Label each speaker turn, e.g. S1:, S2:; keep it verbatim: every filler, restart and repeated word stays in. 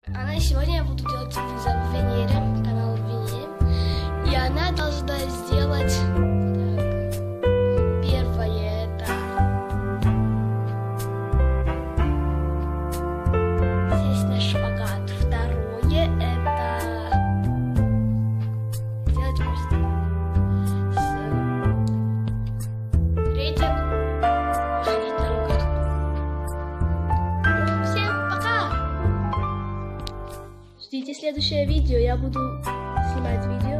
S1: Она сегодня я буду делать визор в Венере, канал в Венере. И она должна сделать так, первое это здесь на шпагат. Второе это сделать мост. Третье ходить на руках. Всем пока! Ждите следующее видео, я буду снимать видео.